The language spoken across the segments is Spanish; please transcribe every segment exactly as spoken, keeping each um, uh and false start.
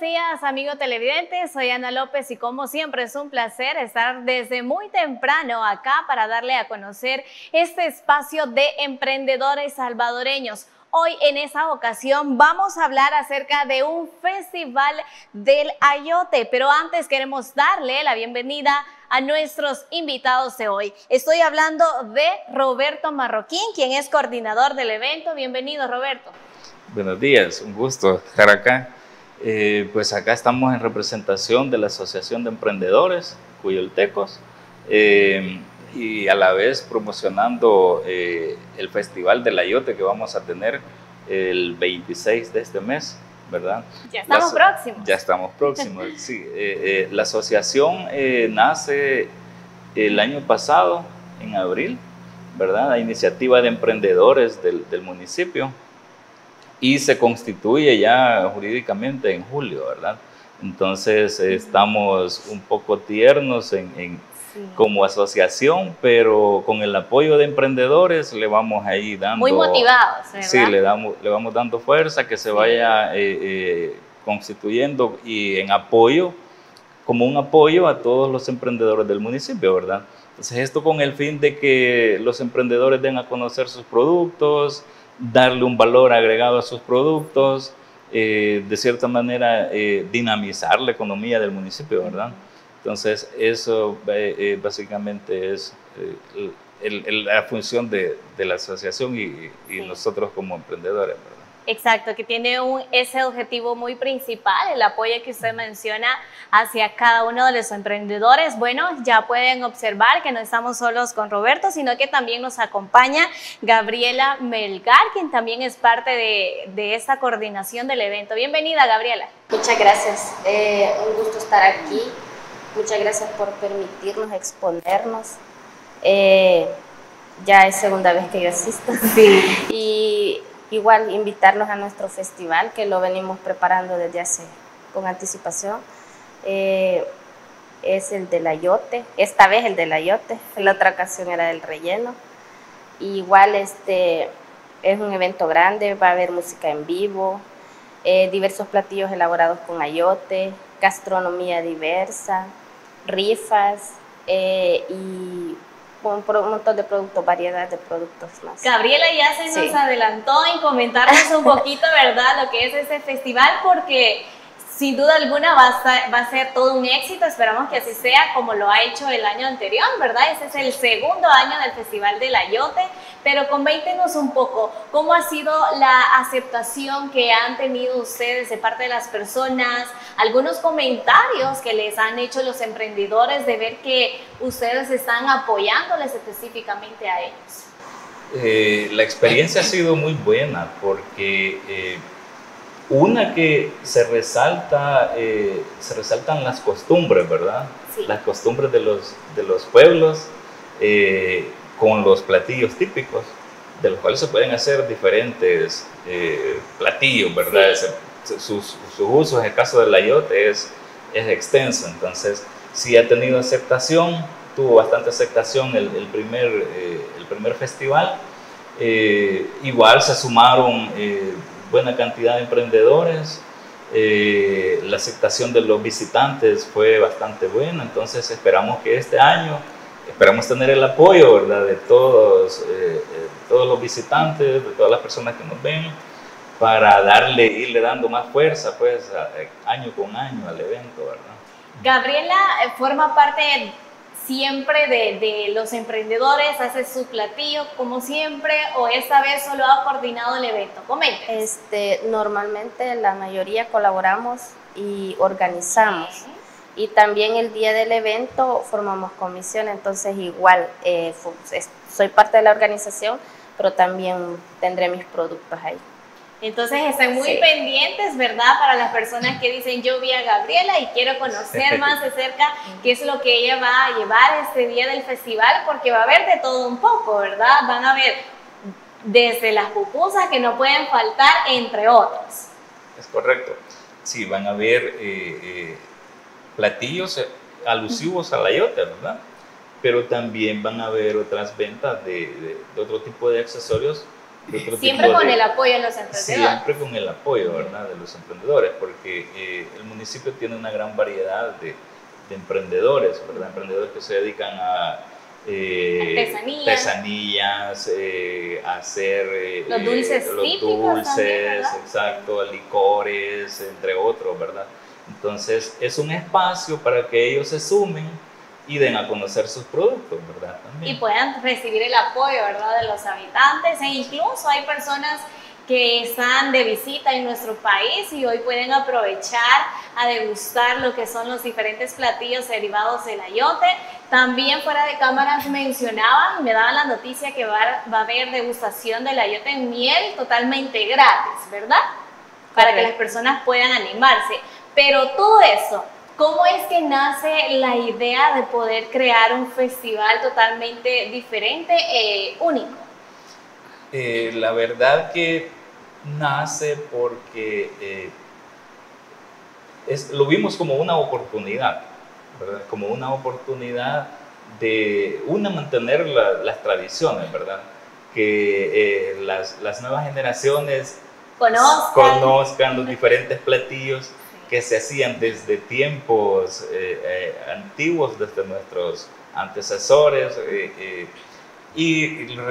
días, amigo televidente, soy Ana López y como siempre es un placer estar desde muy temprano acá para darle a conocer este espacio de emprendedores salvadoreños. Hoy en esa ocasión vamos a hablar acerca de un festival del Ayote, pero antes queremos darle la bienvenida a nuestros invitados de hoy. Estoy hablando de Roberto Marroquín, quien es coordinador del evento. Bienvenido, Roberto. Buenos días, un gusto estar acá. Eh, pues acá estamos en representación de la Asociación de Emprendedores Cuyoltecos eh, y a la vez promocionando eh, el Festival del Ayote que vamos a tener el veintiséis de este mes, ¿verdad? Ya estamos la, próximos. Ya estamos próximos, sí. Eh, eh, la asociación eh, nace el año pasado, en abril, ¿verdad? La iniciativa de emprendedores del, del municipio. Y se constituye ya jurídicamente en julio, ¿verdad? Entonces estamos un poco tiernos en, en, sí. como asociación, pero con el apoyo de emprendedores le vamos ahí dando... Muy motivados, ¿verdad? Sí, le, damos, le vamos dando fuerza, que se sí. vaya eh, eh, constituyendo y en apoyo, como un apoyo a todos los emprendedores del municipio, ¿verdad? Entonces esto con el fin de que los emprendedores den a conocer sus productos, darle un valor agregado a sus productos, eh, de cierta manera eh, dinamizar la economía del municipio, ¿verdad? Entonces eso eh, básicamente es eh, el, el, la función de, de la asociación y, y sí. nosotros como emprendedores, ¿verdad? Exacto, que tiene un, ese objetivo muy principal, el apoyo que usted menciona hacia cada uno de los emprendedores. Bueno, ya pueden observar que no estamos solos con Roberto, sino que también nos acompaña Gabriela Melgar, quien también es parte de, de esta coordinación del evento. Bienvenida, Gabriela. Muchas gracias, eh, un gusto estar aquí. Muchas gracias por permitirnos exponernos. Eh, ya es segunda vez que yo asisto. Sí. Y igual invitarlos a nuestro festival, que lo venimos preparando desde hace con anticipación. Eh, es el del Ayote, esta vez el del Ayote, en la otra ocasión era del Relleno. Y igual este, es un evento grande, va a haber música en vivo, eh, diversos platillos elaborados con ayote, gastronomía diversa, rifas eh, y un, un montón de productos, variedad de productos más. Gabriela ya se nos sí. adelantó en comentarnos un poquito, ¿verdad?, lo que es este festival, porque sin duda alguna va a, ser, va a ser todo un éxito. Esperamos que así sea como lo ha hecho el año anterior, ¿verdad? Este es el segundo año del Festival del Ayote, pero coméntenos un poco cómo ha sido la aceptación que han tenido ustedes de parte de las personas, algunos comentarios que les han hecho los emprendedores de ver que ustedes están apoyándoles específicamente a ellos. Eh, la experiencia ha sido muy buena porque eh, una que se resalta, eh, se resaltan las costumbres, ¿verdad? Sí. Las costumbres de los, de los pueblos eh, con los platillos típicos, de los cuales se pueden hacer diferentes eh, platillos, ¿verdad? Sí. Sus, sus usos, en el caso del ayote, es, es extenso, entonces sí ha tenido aceptación, tuvo bastante aceptación el, el, primer, eh, el primer festival. Eh, igual se sumaron eh, buena cantidad de emprendedores, eh, la aceptación de los visitantes fue bastante buena, entonces esperamos que este año, esperamos tener el apoyo, ¿verdad?, de todos, eh, todos los visitantes, de todas las personas que nos ven, para darle, irle dando más fuerza, pues, a, año con año al evento, ¿verdad? Gabriela forma parte siempre de, de los emprendedores, hace su platillo como siempre, o esta vez solo ha coordinado el evento. Comente. Este, normalmente la mayoría colaboramos y organizamos. Y también el día del evento formamos comisión, entonces igual eh, soy parte de la organización, pero también tendré mis productos ahí. Entonces estén muy sí. pendientes, ¿verdad?, para las personas que dicen yo vi a Gabriela y quiero conocer más de cerca qué es lo que ella va a llevar este día del festival, porque va a haber de todo un poco, ¿verdad? Van a ver desde las pupusas que no pueden faltar, entre otros. Es correcto. Sí, van a haber eh, eh, platillos alusivos al ayote, ¿verdad? Pero también van a haber otras ventas de, de, de otro tipo de accesorios de otro Siempre tipo con de, el apoyo de los emprendedores. Siempre con el apoyo, ¿verdad?, de los emprendedores, porque eh, el municipio tiene una gran variedad de, de emprendedores, ¿verdad? Emprendedores que se dedican a eh, artesanías, artesanías eh, a hacer eh, los dulces los típicos dulces, también, exacto, licores, entre otros, ¿verdad? Entonces es un espacio para que ellos se sumen y den a conocer sus productos, ¿verdad? También. Y puedan recibir el apoyo, ¿verdad?, de los habitantes, e incluso hay personas que están de visita en nuestro país y hoy pueden aprovechar a degustar lo que son los diferentes platillos derivados del ayote. También fuera de cámaras mencionaban, me daban la noticia que va, va a haber degustación del ayote en miel totalmente gratis, ¿verdad? Para Correcto. Que las personas puedan animarse. Pero todo eso, ¿cómo es que nace la idea de poder crear un festival totalmente diferente e único? Eh, la verdad que nace porque eh, es, lo vimos como una oportunidad, ¿verdad? Como una oportunidad de, una, mantener la, las tradiciones, ¿verdad? Que eh, las, las nuevas generaciones conozcan, conozcan los diferentes platillos que se hacían desde tiempos eh, eh, antiguos, desde nuestros antecesores, eh, eh, y,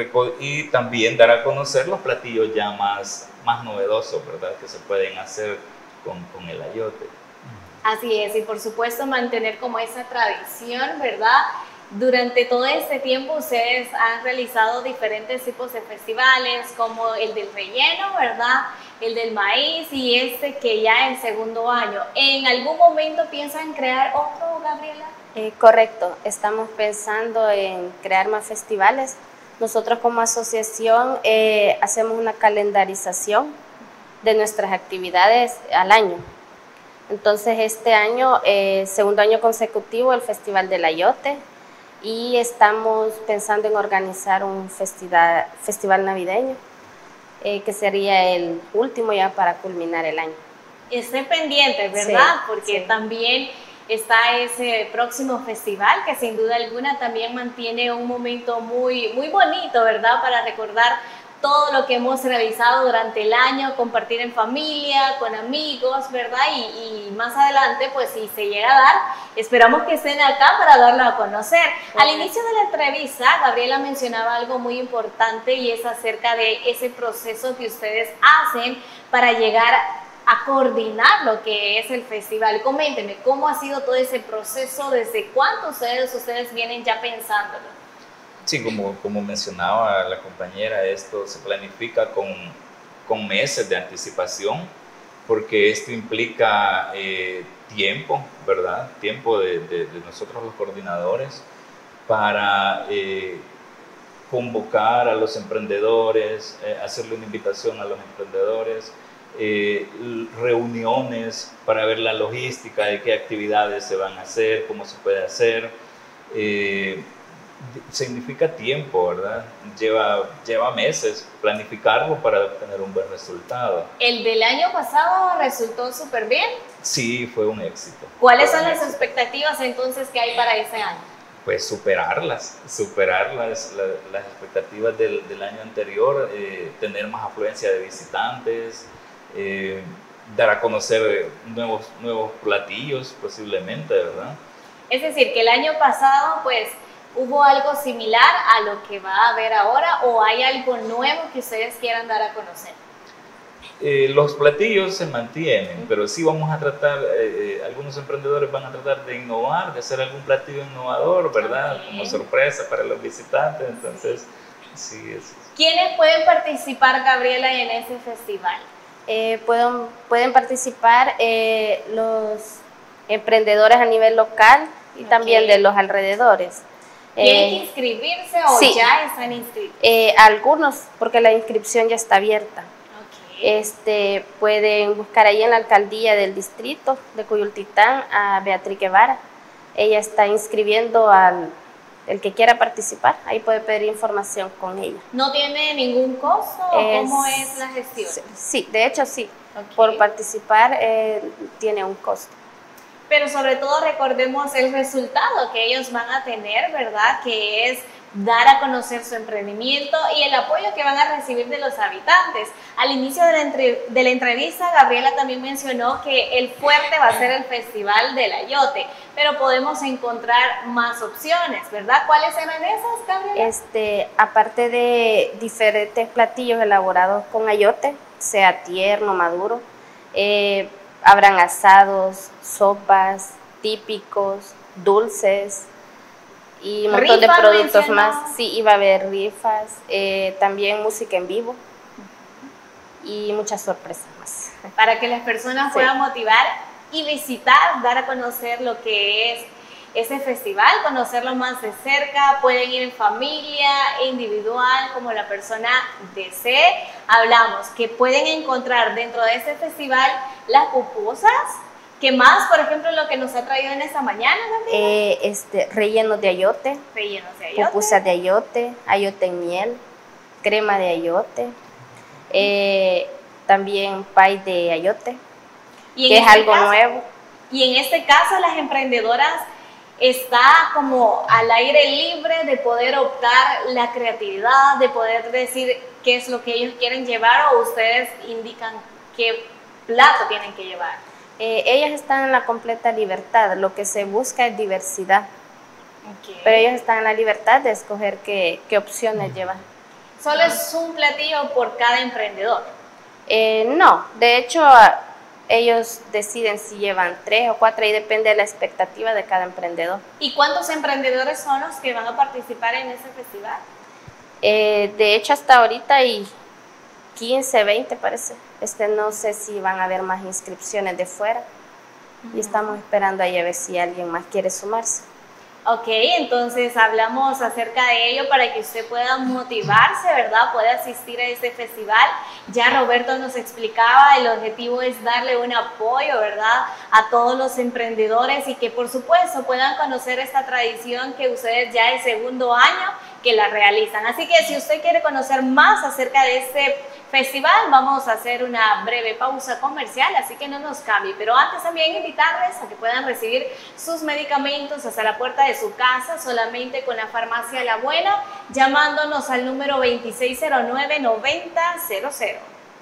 y también dar a conocer los platillos ya más, más novedosos, ¿verdad?, que se pueden hacer con, con el ayote. Así es, y por supuesto mantener como esa tradición, ¿verdad? Durante todo este tiempo ustedes han realizado diferentes tipos de festivales, como el del relleno, ¿verdad?, el del maíz y este que ya es el segundo año. ¿En algún momento piensan crear otro, Gabriela? Eh, correcto, estamos pensando en crear más festivales. Nosotros como asociación eh, hacemos una calendarización de nuestras actividades al año. Entonces este año, eh, segundo año consecutivo, el Festival del Ayote, y estamos pensando en organizar un festival, festival navideño, eh, que sería el último ya para culminar el año. Estén pendientes, ¿verdad? Sí, porque sí. También está ese próximo festival que sin duda alguna también mantiene un momento muy, muy bonito, ¿verdad?, para recordar todo lo que hemos realizado durante el año, compartir en familia, con amigos, ¿verdad? Y, y más adelante, pues si se llega a dar, esperamos que estén acá para darlo a conocer. Al inicio de la entrevista, Gabriela mencionaba algo muy importante y es acerca de ese proceso que ustedes hacen para llegar a coordinar lo que es el festival. Coménteme, ¿cómo ha sido todo ese proceso? ¿Desde cuánto ustedes, ustedes vienen ya pensándolo? Sí, como, como mencionaba la compañera, esto se planifica con, con meses de anticipación, porque esto implica eh, tiempo, ¿verdad? Tiempo de, de, de nosotros los coordinadores para eh, convocar a los emprendedores, eh, hacerle una invitación a los emprendedores, eh, reuniones para ver la logística de qué actividades se van a hacer, cómo se puede hacer. Eh, significa tiempo, ¿verdad? Lleva, lleva meses planificarlo para obtener un buen resultado. ¿El del año pasado resultó súper bien? Sí, fue un éxito. ¿Cuáles fue son las éxito. expectativas entonces que hay para ese año? Pues superarlas, superar las, las, las expectativas del, del año anterior, eh, tener más afluencia de visitantes, eh, dar a conocer nuevos, nuevos platillos posiblemente, ¿verdad? Es decir, que el año pasado pues ¿hubo algo similar a lo que va a haber ahora o hay algo nuevo que ustedes quieran dar a conocer? Eh, los platillos se mantienen, pero sí vamos a tratar, eh, eh, algunos emprendedores van a tratar de innovar, de hacer algún platillo innovador, ¿verdad? Okay. Como sorpresa para los visitantes, entonces sí es. ¿Quiénes pueden participar, Gabriela, en ese festival? Eh, pueden, pueden participar eh, los emprendedores a nivel local y okay. también de los alrededores. ¿Tienen eh, que inscribirse o sí, ya están inscritos? Eh, algunos, porque la inscripción ya está abierta. Okay. Este, pueden buscar ahí en la alcaldía del distrito de Cuyultitán a Beatriz Guevara. Ella está inscribiendo al el que quiera participar. Ahí puede pedir información con ella. ¿No tiene ningún costo o es, cómo es la gestión? Sí, de hecho sí. Okay. Por participar eh, tiene un costo. Pero sobre todo recordemos el resultado que ellos van a tener, ¿verdad? Que es dar a conocer su emprendimiento y el apoyo que van a recibir de los habitantes. Al inicio de la, entre, de la entrevista, Gabriela también mencionó que el fuerte va a ser el Festival del Ayote, pero podemos encontrar más opciones, ¿verdad? ¿Cuáles eran esas, Gabriela? Este, aparte de diferentes platillos elaborados con ayote, sea tierno, maduro, eh, habrán asados, sopas típicos, dulces, y un montón de productos mencionó. Más. Sí, iba a haber rifas, eh, también música en vivo y muchas sorpresas más. Para que las personas sí. puedan motivar y visitar, dar a conocer lo que es ese festival, conocerlo más de cerca, pueden ir en familia, individual, como la persona desee. Hablamos que pueden encontrar dentro de este festival las pupusas. ¿Qué más, por ejemplo, lo que nos ha traído en esta mañana, eh, este, rellenos de ayote, rellenos de ayote, pupusas de ayote, ayote en miel, crema de ayote, eh, también pay de ayote, ¿Y que es este algo caso, nuevo. Y en este caso las emprendedoras está como al aire libre de poder optar la creatividad, de poder decir qué es lo que ellos quieren llevar o ustedes indican qué plato tienen que llevar. Eh, ellas están en la completa libertad, lo que se busca es diversidad, okay. pero ellos están en la libertad de escoger qué, qué opciones llevar. ¿Solo es un platillo por cada emprendedor? Eh, no, de hecho ellos deciden si llevan tres o cuatro y depende de la expectativa de cada emprendedor. ¿Y cuántos emprendedores son los que van a participar en ese festival? Eh, de hecho hasta ahorita hay quince, veinte parece. Este, no sé si van a haber más inscripciones de fuera uh-huh. y estamos esperando ahí a ver si alguien más quiere sumarse. Ok, entonces hablamos acerca de ello para que usted pueda motivarse, ¿verdad? Puede asistir a este festival. Ya Roberto nos explicaba, el objetivo es darle un apoyo, ¿verdad? A todos los emprendedores y que por supuesto puedan conocer esta tradición que ustedes ya es segundo año que la realizan. Así que si usted quiere conocer más acerca de este festival, vamos a hacer una breve pausa comercial, así que no nos cambie. Pero antes también invitarles a que puedan recibir sus medicamentos hasta la puerta de su casa, solamente con la farmacia La Buena, llamándonos al número veintiséis cero nueve, noventa cero cero.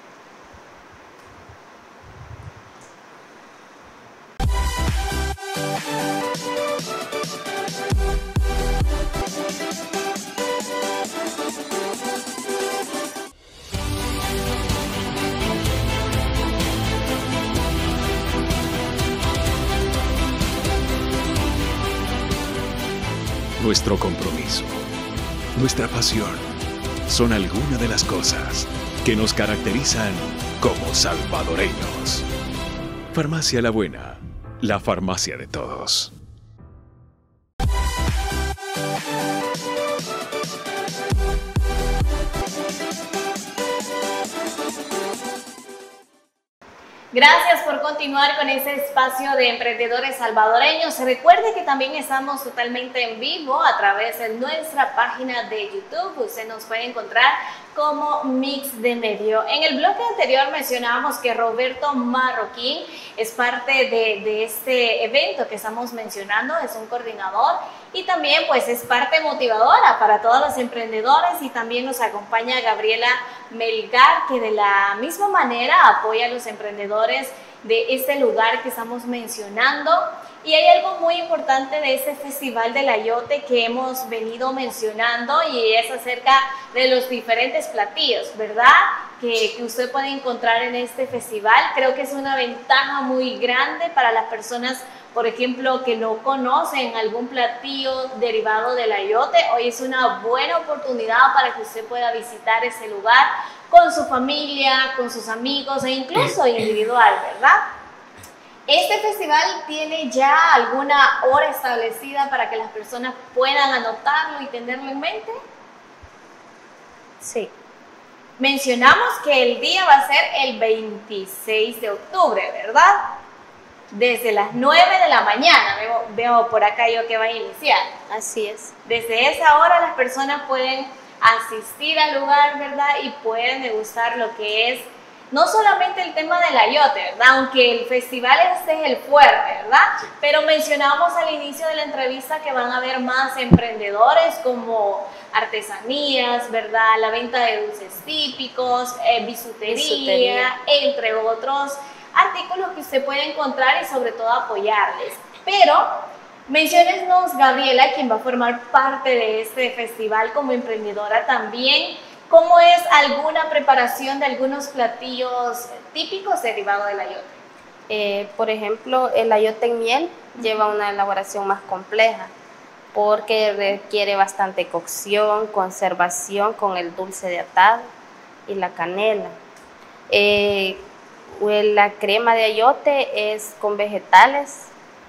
Nuestro compromiso, nuestra pasión, son algunas de las cosas que nos caracterizan como salvadoreños. Farmacia La Buena, la farmacia de todos. Gracias por continuar con este espacio de emprendedores salvadoreños. Recuerde que también estamos totalmente en vivo a través de nuestra página de YouTube. Usted nos puede encontrar como Mix de Medio. En el bloque anterior mencionábamos que Roberto Marroquín es parte de, de este evento que estamos mencionando, es un coordinador y también pues es parte motivadora para todos los emprendedores, y también nos acompaña Gabriela Melgar, que de la misma manera apoya a los emprendedores de este lugar que estamos mencionando. Y hay algo muy importante de este Festival del Ayote que hemos venido mencionando, y es acerca de los diferentes platillos, ¿verdad? Que, que usted puede encontrar en este festival. Creo que es una ventaja muy grande para las personas, por ejemplo, que no conocen algún platillo derivado del ayote. Hoy es una buena oportunidad para que usted pueda visitar ese lugar con su familia, con sus amigos e incluso individual, ¿verdad? ¿Este festival tiene ya alguna hora establecida para que las personas puedan anotarlo y tenerlo en mente? Sí. Mencionamos que el día va a ser el veintiséis de octubre, ¿verdad? Desde las nueve de la mañana, veo, veo por acá yo que va a iniciar. Así es. Desde esa hora las personas pueden asistir al lugar, ¿verdad? Y pueden degustar lo que es no solamente el tema del ayote, ¿verdad? Aunque el festival este es el fuerte, ¿verdad? Sí. Pero mencionábamos al inicio de la entrevista que van a haber más emprendedores como artesanías, ¿verdad? La venta de dulces típicos, eh, bisutería, Bisutería. entre otros artículos que usted puede encontrar y sobre todo apoyarles. Pero menciónenos, Gabriela, quien va a formar parte de este festival como emprendedora también, ¿cómo es alguna preparación de algunos platillos típicos derivados del ayote? Eh, por ejemplo, el ayote en miel lleva una elaboración más compleja porque requiere bastante cocción, conservación con el dulce de atado y la canela. Eh, la crema de ayote es con vegetales,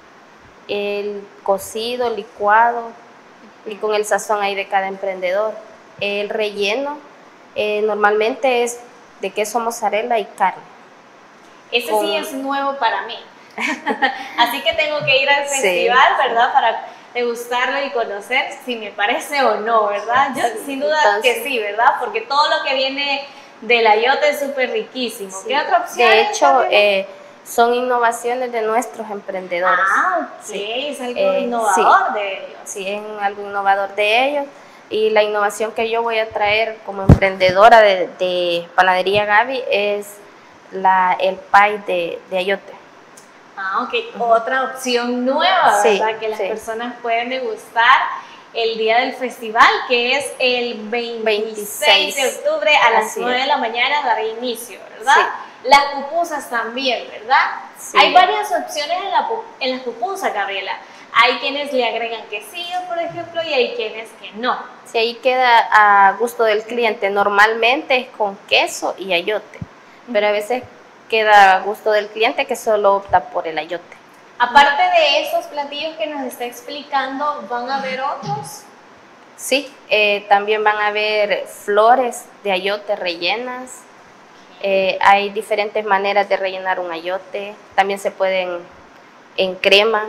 el cocido, licuado y con el sazón ahí de cada emprendedor. El relleno eh, normalmente es de queso mozzarella y carne. Ese Con- sí es nuevo para mí. Así que tengo que ir al Sí, festival, sí. ¿verdad? Para degustarlo y conocer si me parece o no, ¿verdad? Yo, sin duda Entonces- que sí, ¿verdad? Porque todo lo que viene del ayote es súper riquísimo. Sí. ¿Qué otra opción? De hay, hecho, Gabriela? eh, son innovaciones de nuestros emprendedores. Ah, ok, sí. es algo Eh, innovador de ellos. Sí, es algo innovador de ellos. Y la innovación que yo voy a traer como emprendedora de, de Panadería Gaby es la, el pie de, de ayote. Ah, ok, otra opción nueva, Sí, ¿verdad? Que las sí. personas pueden degustar el día del festival, que es el veintiséis de octubre a las Así nueve de es. la mañana, dará inicio, ¿verdad? Sí. Las pupusas también, ¿verdad? Sí. Hay varias opciones en, la, pu- en las pupusas, Gabriela. Hay quienes le agregan quesillo, por ejemplo, y hay quienes que no. Sí, ahí queda a gusto del cliente. Normalmente es con queso y ayote, pero a veces queda a gusto del cliente que solo opta por el ayote. Aparte de estos platillos que nos está explicando, ¿van a haber otros? Sí, eh, también van a haber flores de ayote rellenas. Eh, hay diferentes maneras de rellenar un ayote. También se pueden en crema,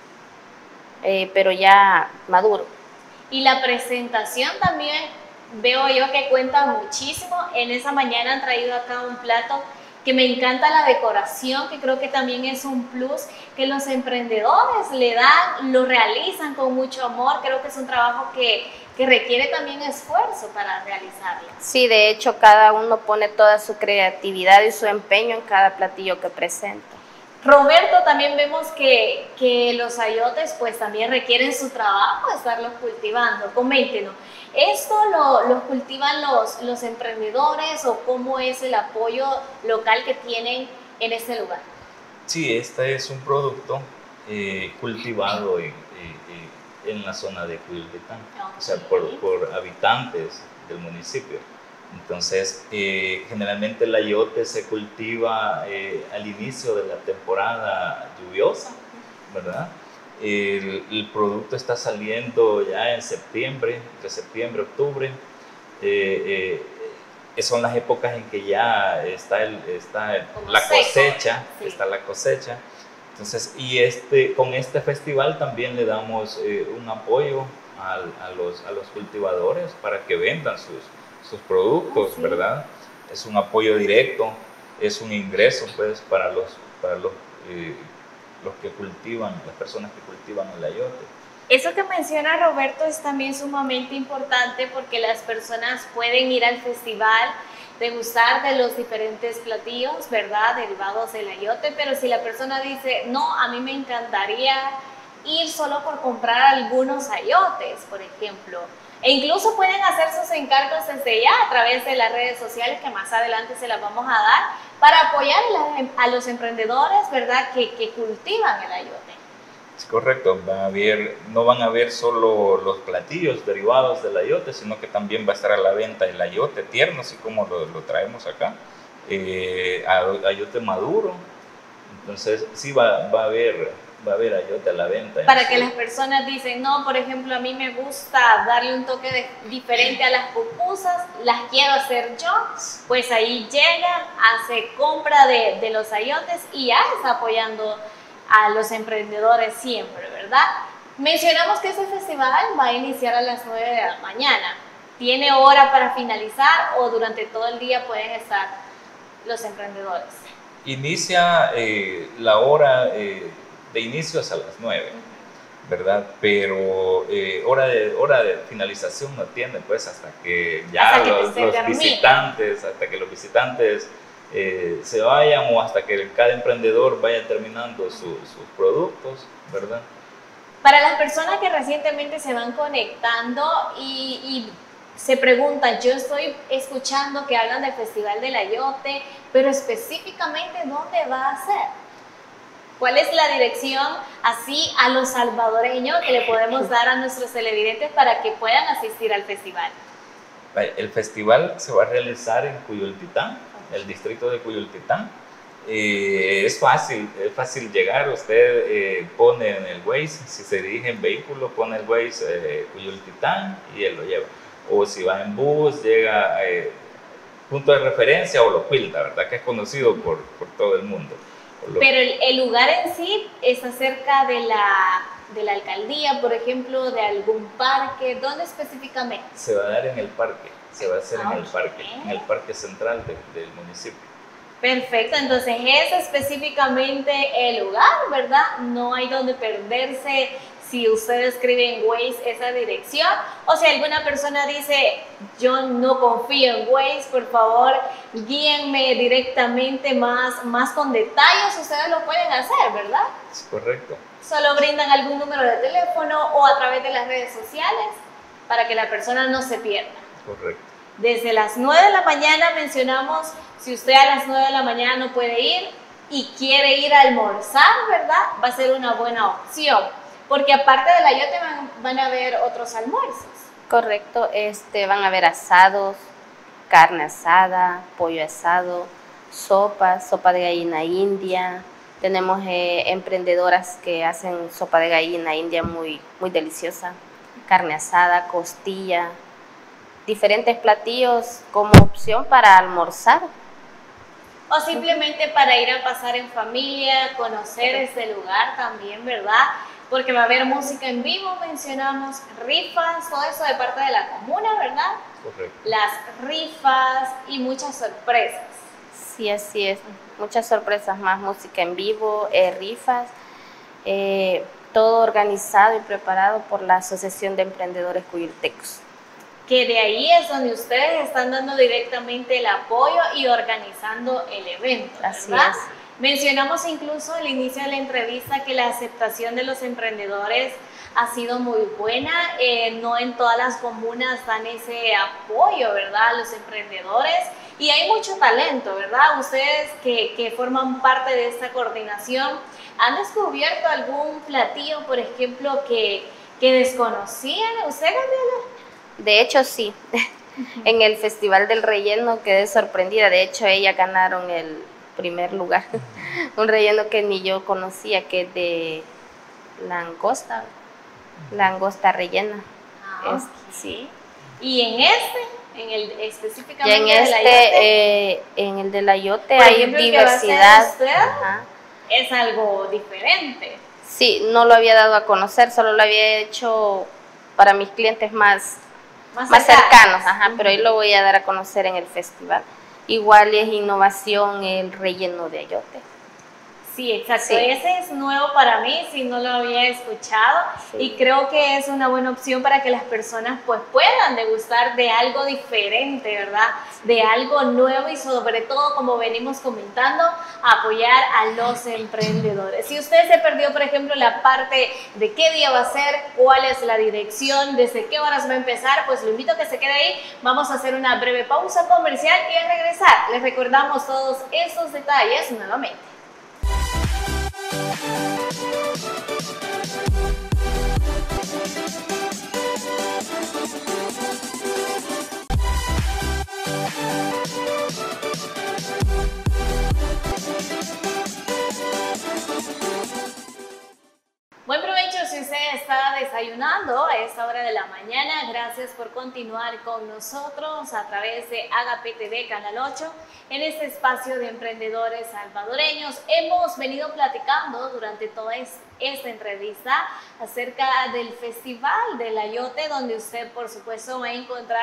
eh, pero ya maduro. Y la presentación también veo yo que cuenta muchísimo. En esa mañana han traído acá un plato que me encanta la decoración, que creo que también es un plus que los emprendedores le dan, lo realizan con mucho amor. Creo que es un trabajo que, que requiere también esfuerzo para realizarlo. Sí, de hecho cada uno pone toda su creatividad y su empeño en cada platillo que presenta. Roberto, también vemos que, que los ayotes pues también requieren su trabajo estarlos cultivando. Coméntenos, ¿esto lo, lo cultivan los, los emprendedores o cómo es el apoyo local que tienen en este lugar? Sí, este es un producto eh, cultivado en, en- en la zona de Cuilvitán, o sea, por, por habitantes del municipio. Entonces, eh, generalmente el ayote se cultiva eh, al inicio de la temporada lluviosa, ¿verdad? El, el producto está saliendo ya en septiembre, entre septiembre y octubre. Eh, eh, son las épocas en que ya está, el, está el- Como la seco, cosecha, sí. está la cosecha. Entonces, y este, con este festival también le damos eh, un apoyo al- a, los, a los cultivadores para que vendan sus, sus productos, Ah, sí. ¿verdad? Es un apoyo directo, es un ingreso pues para los, para los, eh, los que cultivan, las personas que cultivan el ayote. Eso que menciona Roberto es también sumamente importante porque las personas pueden ir al festival, degustar de los diferentes platillos, ¿verdad? Derivados del ayote, pero si la persona dice, no, a mí me encantaría ir solo por comprar algunos ayotes, por ejemplo, e incluso pueden hacer sus encargos desde ya a través de las redes sociales que más adelante se las vamos a dar para apoyar a, la- a los emprendedores, ¿verdad? Que, que cultivan el ayote. Es correcto, va a haber, no van a haber solo los platillos derivados del ayote, sino que también va a estar a la venta el ayote tierno, así como lo, lo traemos acá, eh, a- ayote maduro. Entonces sí va, va, a haber, va a haber ayote a la venta. en Para sí. que las personas dicen, no, por ejemplo, a mí me gusta darle un toque de- diferente a las pupusas, las quiero hacer yo, pues ahí llega, hace compra de, de los ayotes y ya está apoyando a los emprendedores siempre, ¿verdad? Mencionamos que este festival va a iniciar a las nueve de la mañana. ¿Tiene hora para finalizar o durante todo el día pueden estar? los emprendedores? Inicia eh, la hora eh, de inicio es a las nueve, ¿verdad? Pero eh, hora, de, hora de finalización no tiene, pues hasta que ya hasta que los, los visitantes, hasta que los visitantes eh, se vayan o hasta que cada emprendedor vaya terminando su, sus productos, ¿verdad? Para las personas que recientemente se van conectando y, y se preguntan, yo estoy escuchando que hablan del Festival del Ayote, pero específicamente ¿dónde va a ser? ¿Cuál es la dirección así a los salvadoreños que le podemos dar a nuestros televidentes para que puedan asistir al festival? El festival se va a realizar en Cuyultitán, el distrito de Cuyultitán. Eh, es fácil, es fácil llegar. Usted eh, pone en el Waze, si se dirige en vehículo, pone el Waze eh, Cuyultitán y él lo lleva. O si va en bus, llega a eh, punto de referencia o Locuilta, ¿verdad? Que es conocido por, por todo el mundo. Pero el, el lugar en sí está cerca de la, de la alcaldía, por ejemplo, de algún parque. ¿Dónde específicamente? Se va a dar en el parque, se va a hacer ah, en el parque, okay. en el parque central de, del municipio. Perfecto, entonces es específicamente el lugar, ¿verdad? No hay donde perderse si usted escribe en Waze esa dirección, o si alguna persona dice, yo no confío en Waze, por favor, guíenme directamente más, más con detalles, ustedes lo pueden hacer, ¿verdad? Es correcto. Solo brindan algún número de teléfono o a través de las redes sociales para que la persona no se pierda. Correcto. Desde las nueve de la mañana mencionamos, si usted a las nueve de la mañana no puede ir y quiere ir a almorzar, ¿verdad? Va a ser una buena opción, porque aparte del ayote van, van a haber otros almuerzos. Correcto, este, van a haber asados, carne asada, pollo asado, sopa, sopa de gallina india. Tenemos eh, emprendedoras que hacen sopa de gallina india muy, muy deliciosa, carne asada, costilla, diferentes platillos como opción para almorzar. O simplemente para ir a pasar en familia, conocer este lugar también, ¿verdad? Porque va a haber música en vivo, mencionamos rifas, todo eso de parte de la comuna, ¿verdad? Correcto. Las rifas y muchas sorpresas. Sí, así es. Muchas sorpresas más, música en vivo, eh, rifas, eh, todo organizado y preparado por la Asociación de Emprendedores Cuyultecos. Que de ahí es donde ustedes están dando directamente el apoyo y organizando el evento, ¿verdad? Así es. Mencionamos incluso al inicio de la entrevista que la aceptación de los emprendedores ha sido muy buena, eh, no en todas las comunas dan ese apoyo, ¿verdad?, a los emprendedores, y hay mucho talento, ¿verdad? Ustedes que, que forman parte de esta coordinación, ¿han descubierto algún platillo, por ejemplo, que, que desconocían? ¿Usted, Gabriela? De hecho, sí. En el Festival del Relleno quedé sorprendida. De hecho, ellas ganaron el primer lugar. Un relleno que ni yo conocía, que es de langosta. Langosta rellena. Ah, es, okay. Sí. ¿Y en este? En el específicamente y en del este, ayote, eh, en el del ayote por hay ejemplo, diversidad. El que va a hacer usted, Ajá. es algo diferente. Sí, no lo había dado a conocer, solo lo había hecho para mis clientes más Más, más cercanos, cercanos, ajá, uh-huh. pero ahí lo voy a dar a conocer en el festival. Igual es innovación el relleno de ayote. Sí, exacto. Sí. Ese es nuevo para mí, si no lo había escuchado, Sí. y creo que es una buena opción para que las personas pues puedan degustar de algo diferente, ¿verdad? De algo nuevo y sobre todo, como venimos comentando, apoyar a los emprendedores. Si usted se perdió, por ejemplo, la parte de qué día va a ser, cuál es la dirección, desde qué horas va a empezar, pues lo invito a que se quede ahí. Vamos a hacer una breve pausa comercial y al regresar les recordamos todos esos detalles nuevamente. Buen provecho si usted está desayunando a esta hora de la mañana. Gracias por continuar con nosotros a través de Agape T V Canal ocho en este espacio de emprendedores salvadoreños. Hemos venido platicando durante toda esta entrevista acerca del Festival del Ayote, donde usted por supuesto va a encontrar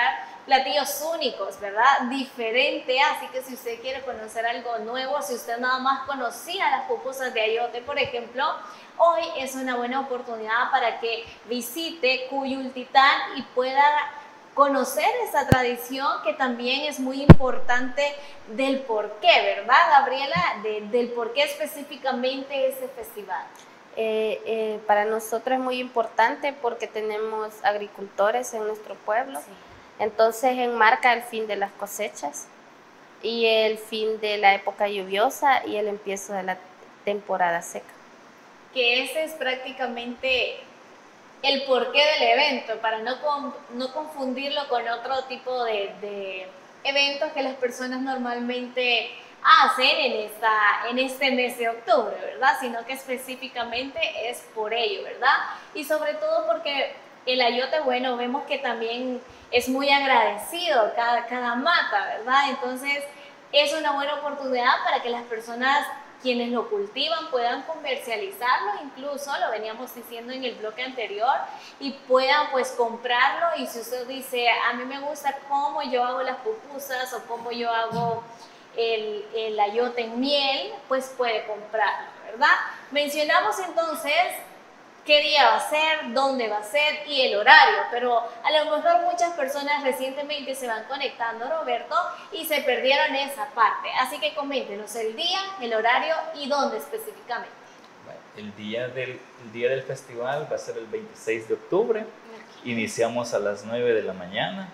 platillos únicos, ¿verdad? Diferente, así que si usted quiere conocer algo nuevo, si usted nada más conocía las pupusas de ayote, por ejemplo, hoy es una buena oportunidad para que visite Cuyultitán y pueda conocer esta tradición que también es muy importante del por qué, ¿verdad, Gabriela? De, del por qué específicamente ese festival. Eh, eh, para nosotros es muy importante porque tenemos agricultores en nuestro pueblo. Sí. Entonces enmarca el fin de las cosechas y el fin de la época lluviosa y el empiezo de la temporada seca. Que ese es prácticamente el porqué del evento, para no, con, no confundirlo con otro tipo de, de eventos que las personas normalmente hacen en, esta, en este mes de octubre, ¿verdad? Sino que específicamente es por ello, ¿verdad? Y sobre todo porque el ayote, bueno, vemos que también es muy agradecido cada, cada mata, ¿verdad? Entonces es una buena oportunidad para que las personas, quienes lo cultivan, puedan comercializarlo, incluso lo veníamos diciendo en el bloque anterior, y puedan pues comprarlo. Y si usted dice, a mí me gusta cómo yo hago las pupusas o cómo yo hago el, el ayote en miel, pues puede comprarlo, ¿verdad? Mencionamos entonces qué día va a ser, dónde va a ser y el horario, pero a lo mejor muchas personas recientemente se van conectando, Roberto, y se perdieron esa parte, así que coméntenos el día, el horario y dónde específicamente. El día del, el día del festival va a ser el veintiséis de octubre, okay. Iniciamos a las nueve de la mañana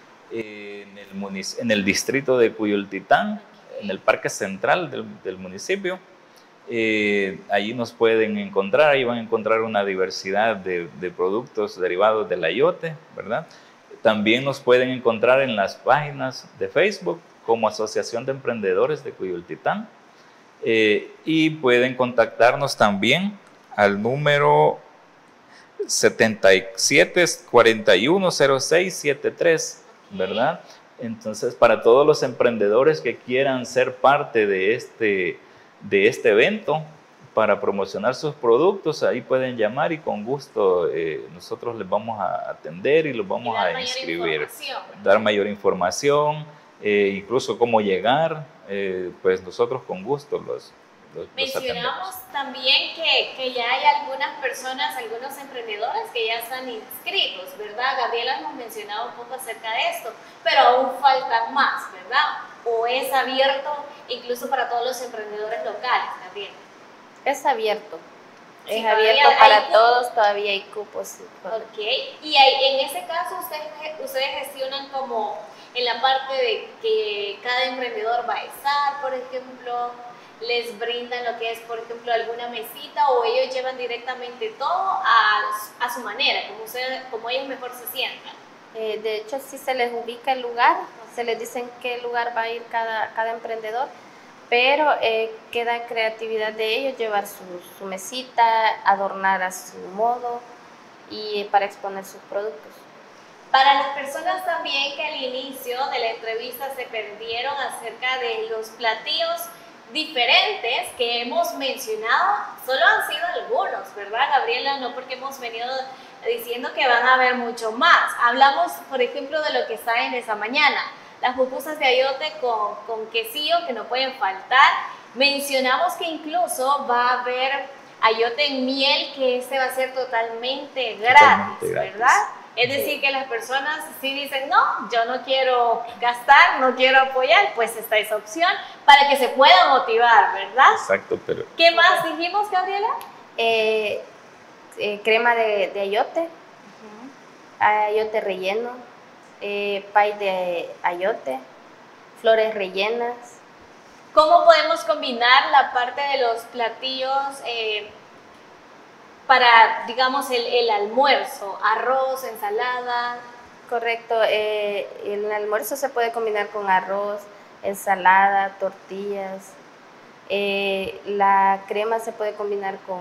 en el, munic- en el distrito de Cuyultitán, okay. En el parque central del, del municipio. Eh, allí nos pueden encontrar, ahí van a encontrar una diversidad de, de productos derivados del ayote, ¿verdad? También nos pueden encontrar en las páginas de Facebook como Asociación de Emprendedores de Cuyultitán, eh, y pueden contactarnos también al número setenta y siete, cuarenta y uno, cero seis setenta y tres, ¿verdad? Entonces, para todos los emprendedores que quieran ser parte de este de este evento para promocionar sus productos, ahí pueden llamar y con gusto eh, nosotros les vamos a atender y los vamos a inscribir, dar mayor información, eh, incluso cómo llegar, eh, pues nosotros con gusto los, los, Mencionamos los también que, que ya hay algunas personas, algunos emprendedores que ya están inscritos, ¿verdad? Gabriela nos mencionaba un poco acerca de esto, pero aún faltan más, ¿verdad? ¿O es abierto incluso para todos los emprendedores locales, Gabriela? Es abierto, sí, es abierto para cupos. Todos, todavía hay cupos. Sí, ok, y hay, en ese caso ustedes, ustedes gestionan como en la parte de que cada emprendedor va a estar, por ejemplo, les brindan lo que es, por ejemplo, alguna mesita, o ellos llevan directamente todo a, a su manera, como, usted, como ellos mejor se sientan. Eh, de hecho, sí se les ubica el lugar, se les dice en qué lugar va a ir cada, cada emprendedor, pero eh, queda creatividad de ellos llevar su, su mesita, adornar a su modo y eh, para exponer sus productos. Para las personas también que al inicio de la entrevista se perdieron acerca de los platillos diferentes que hemos mencionado, solo han sido algunos, ¿verdad, Gabriela? No, porque hemos venido diciendo que van a haber mucho más. Hablamos, por ejemplo, de lo que está en esa mañana, las pupusas de ayote con, con quesillo que no pueden faltar. Mencionamos que incluso va a haber ayote en miel, que este va a ser totalmente gratis, totalmente gratis. ¿Verdad? Es decir, que las personas si dicen, no, yo no quiero gastar, no quiero apoyar, pues está esa opción para que se pueda motivar, ¿verdad? Exacto, pero... ¿Qué más dijimos, Gabriela? Eh, eh, crema de, de ayote, uh-huh. ayote relleno, eh, pay de ayote, flores rellenas. ¿Cómo podemos combinar la parte de los platillos eh, para, digamos, el, el almuerzo? Arroz, ensalada. Correcto, eh, el almuerzo se puede combinar con arroz, ensalada, tortillas. Eh, la crema se puede combinar con,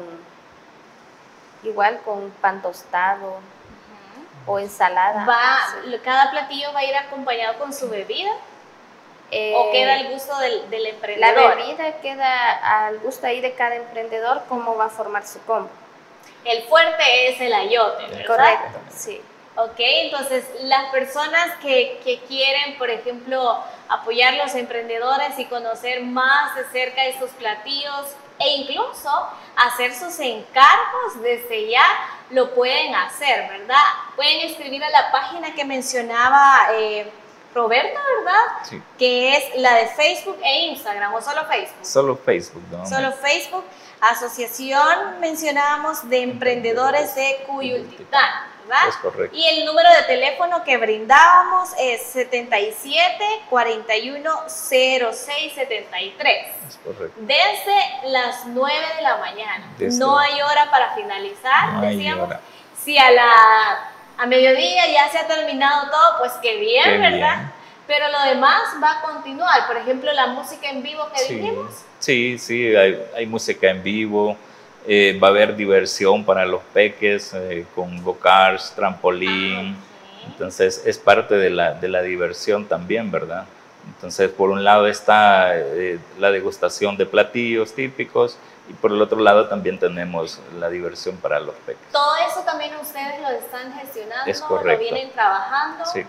igual con pan tostado, uh-huh. o ensalada. Va, sí. ¿Cada platillo va a ir acompañado con su bebida? Eh, ¿O queda al gusto del, del emprendedor? La bebida queda al gusto ahí de cada emprendedor, cómo va a formar su combo. El fuerte es el ayote, ¿verdad? Correcto, sí. Ok, entonces las personas que, que quieren, por ejemplo, apoyar a los emprendedores y conocer más acerca de sus platillos e incluso hacer sus encargos desde ya, lo pueden hacer, ¿verdad? Pueden escribir a la página que mencionaba eh, Roberto, ¿verdad? Sí. Que es la de Facebook e Instagram, ¿o solo Facebook? Solo Facebook, ¿no? Solo Facebook, Asociación, mencionábamos, de Emprendedores de Cuyultitán, ¿verdad? Es correcto. Y el número de teléfono que brindábamos es setenta y siete, cuarenta y uno, cero seis setenta y tres. Es correcto. Desde las nueve de la mañana. Desde no hay hora para finalizar, no hay decíamos. hora. Si a la a mediodía ya se ha terminado todo, pues qué bien, Qué ¿verdad? bien. Pero lo demás va a continuar. Por ejemplo, la música en vivo que Sí, dijimos. sí, sí, hay, hay música en vivo, eh, va a haber diversión para los peques eh, con go-karts, trampolín, Ah, ok. entonces es parte de la, de la diversión también, ¿verdad? Entonces, por un lado está eh, la degustación de platillos típicos y por el otro lado también tenemos la diversión para los peques. Todo eso también ustedes lo están gestionando, Es lo correcto. vienen trabajando Sí,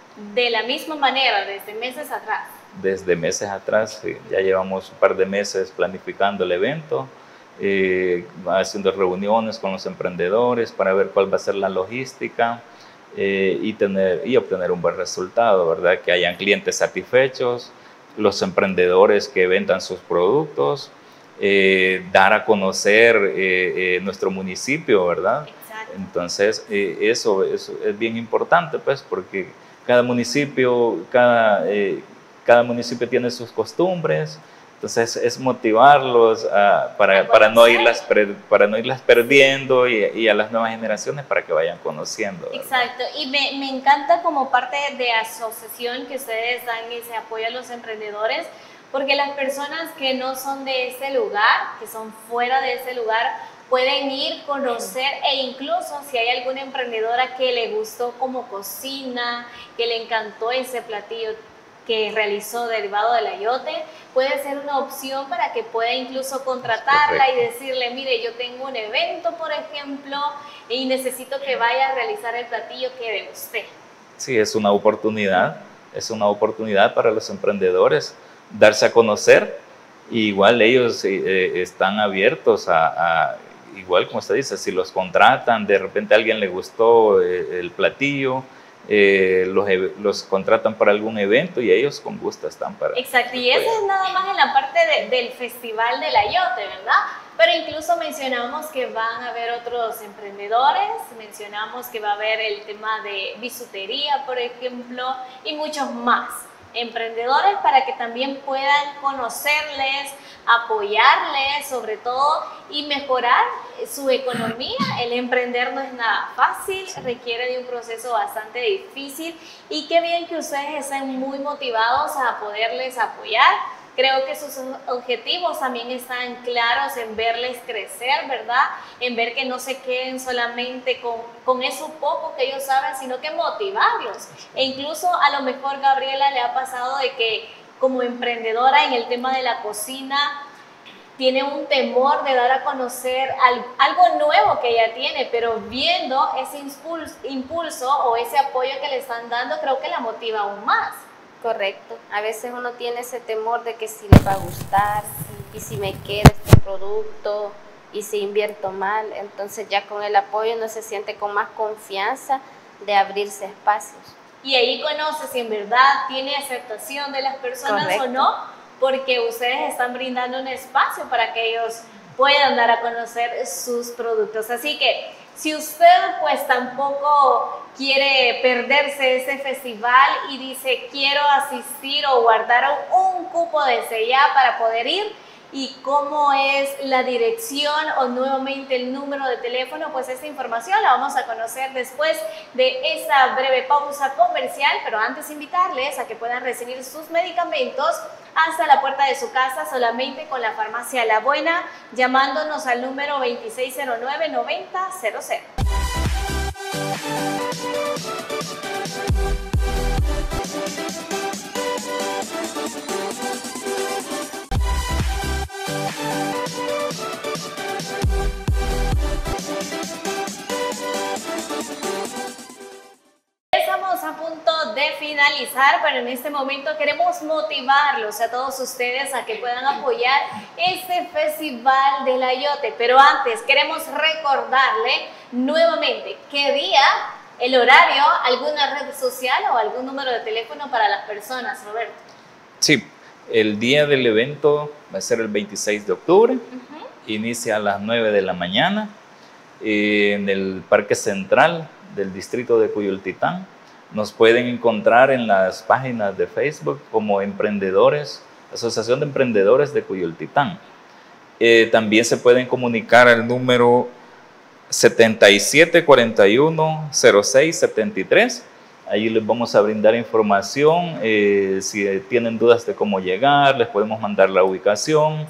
de la misma manera desde meses atrás. desde meses atrás, sí, ya llevamos un par de meses planificando el evento, eh, haciendo reuniones con los emprendedores para ver cuál va a ser la logística eh, y, tener, y obtener un buen resultado, ¿verdad? Que hayan clientes satisfechos, los emprendedores que vendan sus productos, eh, dar a conocer eh, eh, nuestro municipio, ¿verdad? Exacto. Entonces, eh, eso, eso es bien importante, pues, porque cada municipio, cada, eh, cada municipio tiene sus costumbres, entonces es motivarlos a, para, A para, no conocer. irlas, per- para no irlas perdiendo y, y a las nuevas generaciones para que vayan conociendo, ¿verdad? Exacto, y me, me encanta como parte de asociación que ustedes dan ese apoyo a los emprendedores, porque las personas que no son de ese lugar, que son fuera de ese lugar, pueden ir, conocer e incluso si hay alguna emprendedora que le gustó cómo cocina, que le encantó ese platillo que realizó derivado del ayote, puede ser una opción para que pueda incluso contratarla y decirle, mire, yo tengo un evento, por ejemplo, y necesito que vaya a realizar el platillo que de usted. Sí, es una oportunidad, es una oportunidad para los emprendedores darse a conocer, y igual ellos eh, están abiertos a, a, igual como usted dice, si los contratan, de repente a alguien le gustó eh, el platillo, eh, los, los contratan para algún evento y ellos con gusto están para... Exacto, y eso es nada más en la parte de, del Festival del Ayote, ¿verdad? Pero incluso mencionamos que van a haber otros emprendedores, mencionamos que va a haber el tema de bisutería, por ejemplo, y muchos más emprendedores para que también puedan conocerles, apoyarles sobre todo y mejorar su economía. El emprender no es nada fácil, requiere de un proceso bastante difícil y qué bien que ustedes estén muy motivados a poderles apoyar. Creo que sus objetivos también están claros en verles crecer, ¿verdad? En ver que no se queden solamente con, con eso poco que ellos saben, sino que motivarlos. E incluso a lo mejor Gabriela le ha pasado de que como emprendedora en el tema de la cocina tiene un temor de dar a conocer al, algo nuevo que ella tiene, pero viendo ese impulso, impulso o ese apoyo que le están dando, creo que la motiva aún más. Correcto. A veces uno tiene ese temor de que si le va a gustar, y si me queda este producto, y si invierto mal. Entonces ya con el apoyo uno se siente con más confianza de abrirse espacios. Y ahí conoce si en verdad tiene aceptación de las personas. Correcto. O no, porque ustedes están brindando un espacio para que ellos puedan dar a conocer sus productos. Así que si usted pues tampoco quiere perderse ese festival y dice quiero asistir o guardar un cupo desde ya para poder ir, y cómo es la dirección o nuevamente el número de teléfono, pues esta información la vamos a conocer después de esta breve pausa comercial, pero antes invitarles a que puedan recibir sus medicamentos hasta la puerta de su casa solamente con la farmacia La Buena, llamándonos al número veintiséis cero nueve, noventa cero cero. finalizar, pero en este momento queremos motivarlos a todos ustedes a que puedan apoyar este Festival del Ayote. Pero antes queremos recordarle nuevamente qué día, el horario, alguna red social o algún número de teléfono para las personas, Roberto. Sí, el día del evento va a ser el veintiséis de octubre, Uh-huh. inicia a las nueve de la mañana eh, en el Parque Central del distrito de Cuyultitán. Nos pueden encontrar en las páginas de Facebook como Emprendedores, Asociación de Emprendedores de Cuyultitán. Eh, también se pueden comunicar al número setenta y siete cuarenta y uno cero seis setenta y tres. Ahí les vamos a brindar información. Eh, si tienen dudas de cómo llegar, les podemos mandar la ubicación.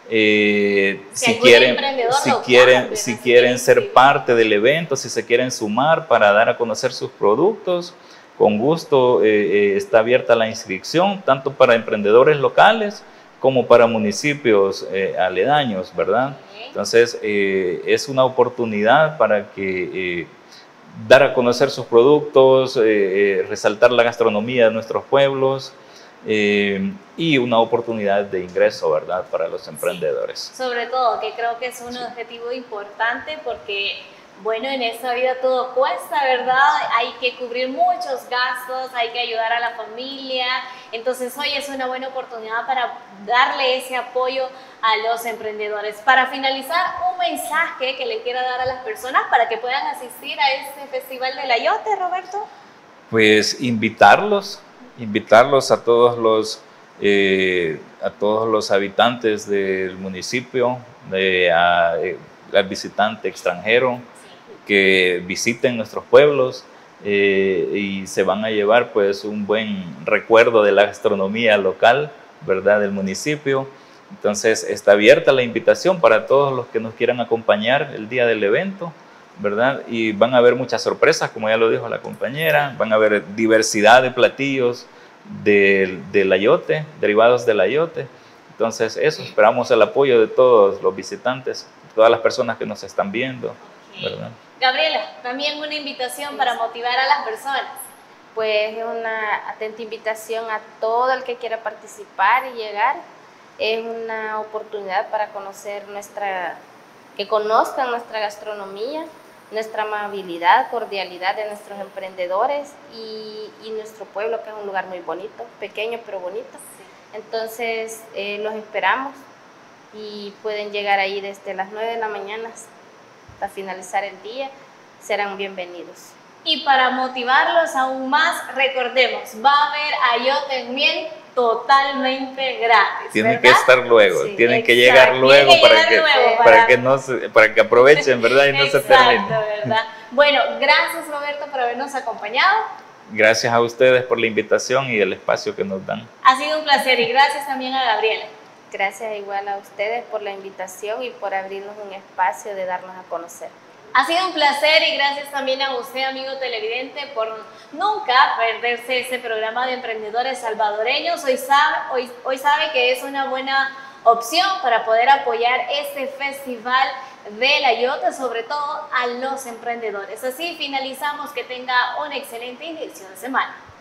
Eh, Si si algún quieren, emprendedor si local, quieren, ¿verdad? si Si quieren quieren, ser sí. parte del evento, si se quieren sumar para dar a conocer sus productos, con gusto eh, eh, está abierta la inscripción, tanto para emprendedores locales como para municipios eh, aledaños, ¿verdad? Ok. Entonces, eh, es una oportunidad para que eh, dar a conocer sus productos, eh, eh, resaltar la gastronomía de nuestros pueblos eh, y una oportunidad de ingreso, ¿verdad?, para los emprendedores. Sobre todo, que creo que es un objetivo importante porque, bueno, en esta vida todo cuesta, ¿verdad? Hay que cubrir muchos gastos, hay que ayudar a la familia. Entonces, hoy es una buena oportunidad para darle ese apoyo a los emprendedores. Para finalizar, un mensaje que le quiera dar a las personas para que puedan asistir a este Festival del Ayote, Roberto. Pues invitarlos, invitarlos a todos los, eh, a todos los habitantes del municipio, de, a, eh, al visitante extranjero, que visiten nuestros pueblos eh, y se van a llevar pues un buen recuerdo de la gastronomía local, ¿verdad?, del municipio. Entonces está abierta la invitación para todos los que nos quieran acompañar el día del evento, ¿verdad? Y van a haber muchas sorpresas, como ya lo dijo la compañera, van a haber diversidad de platillos del, del ayote, derivados del ayote. Entonces eso, esperamos el apoyo de todos los visitantes, todas las personas que nos están viendo, ¿verdad? Gabriela, también una invitación para motivar a las personas. Pues es una atenta invitación a todo el que quiera participar y llegar. Es una oportunidad para conocer nuestra, que conozcan nuestra gastronomía, nuestra amabilidad, cordialidad de nuestros emprendedores y, y nuestro pueblo, que es un lugar muy bonito, pequeño pero bonito. Sí. Entonces eh, los esperamos y pueden llegar ahí desde las nueve de la mañana hasta finalizar el día, serán bienvenidos. Y para motivarlos aún más, recordemos, va a haber ayote en miel totalmente gratis, Tienen ¿verdad? que estar luego, Sí, tienen que exacto. llegar luego, Tienen que para, llegar que, luego para... para- que no se, para que aprovechen, ¿verdad? Y no se termine. Exacto, ¿verdad? Bueno, gracias Roberto por habernos acompañado. Gracias a ustedes por la invitación y el espacio que nos dan. Ha sido un placer y gracias también a Gabriela. Gracias igual a ustedes por la invitación y por abrirnos un espacio de darnos a conocer. Ha sido un placer y gracias también a usted, amigo televidente, por nunca perderse ese programa de emprendedores salvadoreños. Hoy sabe, hoy, hoy sabe que es una buena opción para poder apoyar este Festival del Ayote, sobre todo a los emprendedores. Así finalizamos, que tenga un excelente inicio de semana.